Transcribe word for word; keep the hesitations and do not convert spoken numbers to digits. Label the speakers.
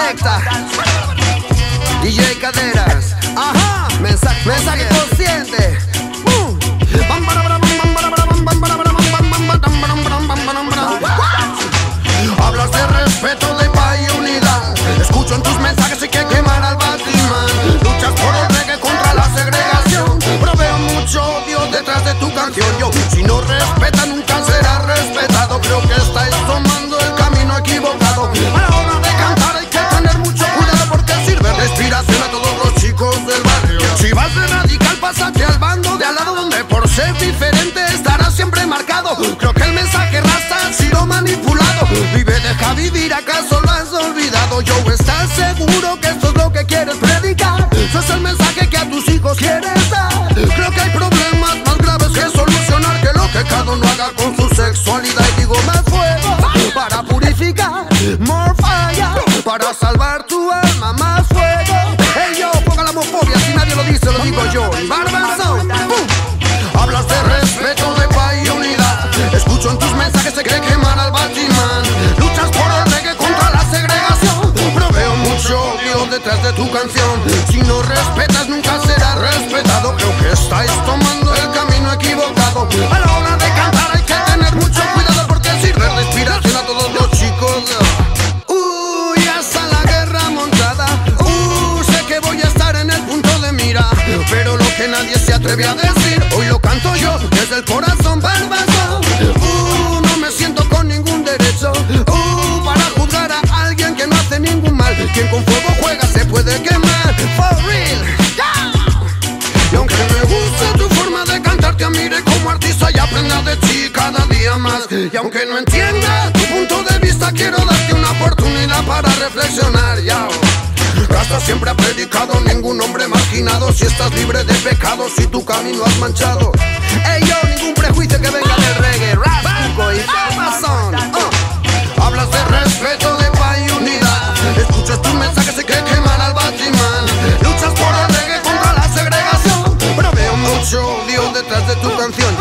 Speaker 1: selecta D J Caderas. Ajá, mensaje, mensaje consciente. Hablas de respeto, de paz y unidad. Escucho en tus mensajes y que quemar al Batman. Luchas por el reggae contra la segregación, pero veo mucho odio detrás de tu canción. Yo, si no respeta, nunca será respetado. Creo que estáis tomando el camino equivocado. A la hora de cantar hay que tener mucho cuidado, porque sirve de inspiración a todos los chicos del barrio. Si vas de radical, pásate al bando de al lado, donde por ser diferente estarás siempre marcado. Creo que el mensaje rasta ha sido manipulado. Vive, deja vivir, ¿acaso lo has olvidado? Yo, ¿estás seguro que esto es lo que quieres predicar? Ese es el mensaje que a tus hijos quieres dar. Creo que hay problemas más graves que solucionar, que lo que cada uno haga con su sexualidad. Y digo, más fuego para purificar, more fire para salvar tu alma, más fuego. Hey yo, ponga la homofobia, si nadie lo dice, lo digo yo. Barbazón, uh. Hablas de respeto, de paz y unidad. Escucho en tus mensajes se cree quemar al Batman. Luchas por el reggae contra la segregación, pero veo mucho odio detrás de tu canción. Si no respetas, nunca serás respetado. Creo que estáis tomando el camino equivocado. A la hora de cantar hay que tener mucho cuidado, porque sirve de inspiración a todos los chicos. Uy, ya está la guerra montada. Uh, sé que voy a estar en el punto de mira, pero lo que nadie se atreve a decir, hoy lo canto yo desde el corazón. Barbazón, uh, no me siento con ningún derecho uh, para juzgar a alguien que no hace ningún mal. Quien con fuego juega se puede quemar, for real, yeah. Y aunque me guste tu forma de cantar, te admire como artista y aprenda de ti cada día más. Y aunque no entienda tu punto de vista, quiero darte una oportunidad para reflexionar, ya. Rasta siempre ha predicado, ningún hombre marginado. Si estás libre de pecados, si tu camino has manchado. Ey yo, ningún prejuicio que venga del reggae, Raspuco y Barbazón. uh. Hablas de respeto, de paz y unidad. Escuchas tus mensajes, se cree quemar al Batman. Luchas por el reggae contra la segregación, pero veo mucho odio detrás de tu canción.